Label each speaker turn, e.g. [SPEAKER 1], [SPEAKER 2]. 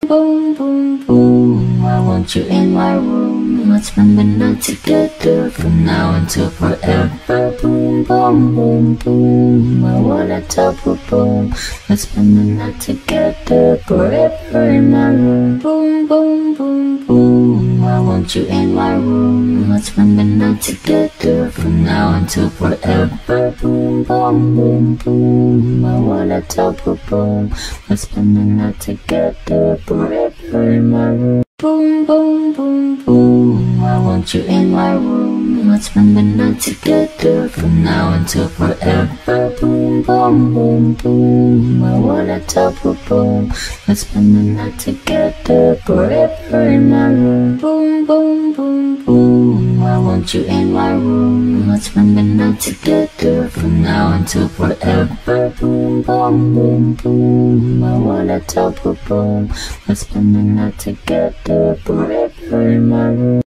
[SPEAKER 1] Boom, boom, boom, I want you in my room. Let's spend the night together from now until forever. Boom, boom, boom, boom, I wanna double boom. Let's spend the night together forever in my room. Boom, boom, boom, boom, I want you in my room. Let's spend the night together from now until forever. Boom, boom, boom, boom, I wanna double boom. Let's spend the night together forever in my room. Boom, boom, boom, boom, I want you in my room. Let's spend the night together from now until forever. Boom, boom, boom, boom, I wanna double boom. Let's spend the night together forever in my room. Boom, boom, boom, boom, I want you in my room. Let's spend the night together from now until forever. Boom, boom, boom, boom, I wanna double boom. Let's spend the night together forever in my room.